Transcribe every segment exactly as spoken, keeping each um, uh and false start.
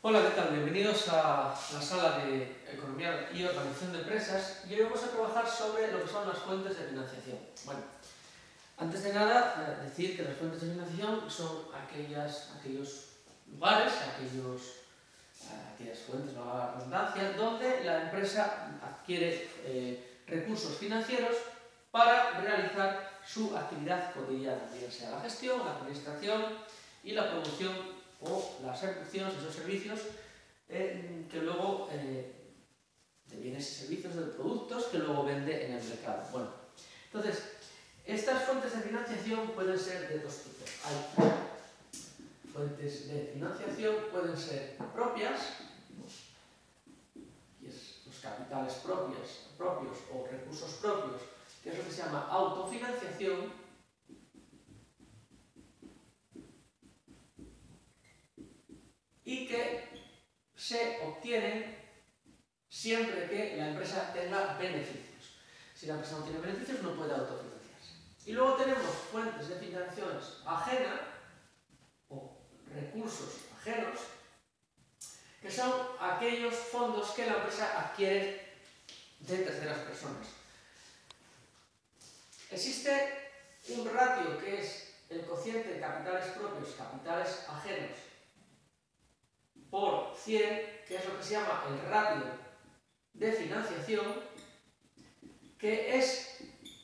Hola, ¿qué tal? Bienvenidos a la sala de Economía y Organización de Empresas y hoy vamos a trabajar sobre lo que son las fuentes de financiación. Bueno, antes de nada, decir que las fuentes de financiación son aquellas, aquellos lugares, aquellos, aquellas fuentes, no la redundancia, donde la empresa adquiere eh, recursos financieros para realizar su actividad cotidiana, bien sea la gestión, la administración y la producción o las ejecuciones de esos servicios eh, que luego, eh, de bienes y servicios, de productos que luego vende en el mercado. Bueno, entonces, estas fuentes de financiación pueden ser de dos tipos. Hay fuentes de financiación, pueden ser propias, y es los capitales propios, propios o recursos propios, que es lo que se llama autofinanciación. Y que se obtienen siempre que la empresa tenga beneficios. Si la empresa no tiene beneficios, no puede autofinanciarse. Y luego tenemos fuentes de financiaciones ajenas o recursos ajenos, que son aquellos fondos que la empresa adquiere de terceras personas. Existe un ratio que es el cociente de capitales propios, capitales ajenos, por cien, que es lo que se llama el ratio de financiación, que es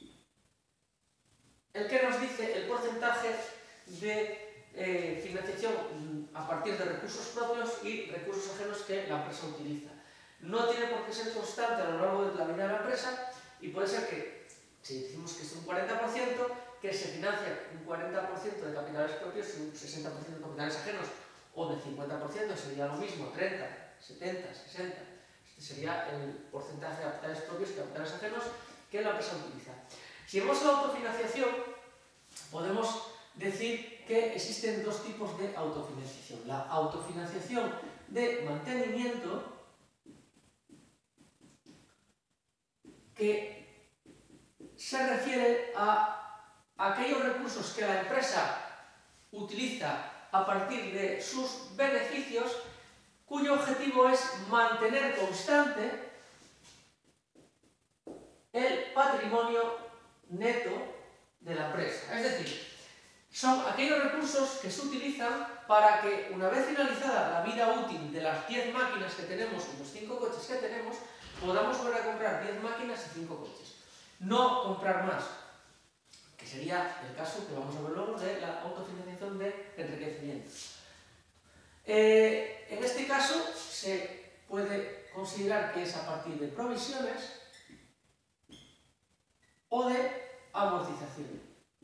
el que nos dice el porcentaje de eh, financiación a partir de recursos propios y recursos ajenos que la empresa utiliza. No tiene por qué ser constante a lo largo de la vida de la empresa y puede ser que, si decimos que es un cuarenta por ciento, que se financia un cuarenta por ciento de capitales propios y un sesenta por ciento de capitales ajenos, o del cincuenta por ciento sería lo mismo, treinta, setenta, sesenta. Este sería el porcentaje de capitales propios y capitales ajenos que la empresa utiliza. Si vemos la autofinanciación, podemos decir que existen dos tipos de autofinanciación. La autofinanciación de mantenimiento, que se refiere a aquellos recursos que la empresa utiliza a partir de sus beneficios, cuyo objetivo es mantener constante el patrimonio neto de la empresa. Es decir, son aquellos recursos que se utilizan para que, una vez finalizada la vida útil de las diez máquinas que tenemos y los cinco coches que tenemos, podamos volver a comprar diez máquinas y cinco coches. No comprar más, que sería el caso que vamos a ver luego de la autofinanciación de enriquecimiento. Eh, en este caso se puede considerar que es a partir de provisiones o de amortización.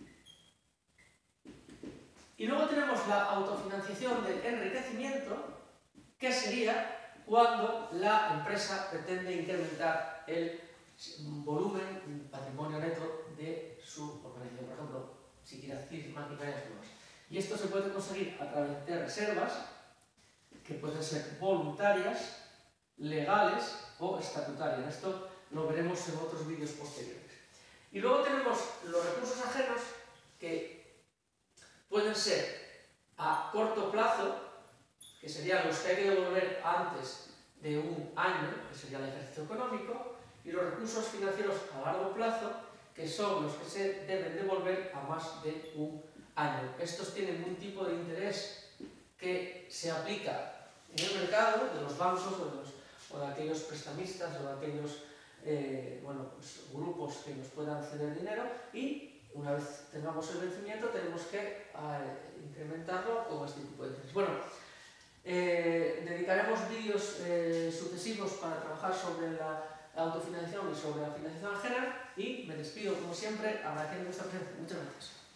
Y luego tenemos la autofinanciación de enriquecimiento, que sería cuando la empresa pretende incrementar el volumen, el patrimonio neto de su organización. Por ejemplo, si quiere adquirir maquinarias nuevas. Y esto se puede conseguir a través de reservas, que pueden ser voluntarias, legales o estatutarias. Esto lo veremos en otros vídeos posteriores. Y luego tenemos los recursos ajenos, que pueden ser a corto plazo, que serían los que hay que devolver antes de un año, que sería el ejercicio económico, y los recursos financieros a largo plazo, que son los que se deben devolver a más de un año. Estos tienen un tipo de interés que se aplica en el mercado de los bancos o de, los, o de aquellos prestamistas o de aquellos eh, bueno, pues, grupos que nos puedan ceder dinero, y una vez tengamos el vencimiento tenemos que eh, incrementarlo con este tipo de interés. Bueno, eh, dedicaremos vídeos eh, sucesivos para trabajar sobre la autofinanciación y sobre la financiación ajena, y me despido como siempre agradeciendo vuestra presencia. Muchas gracias.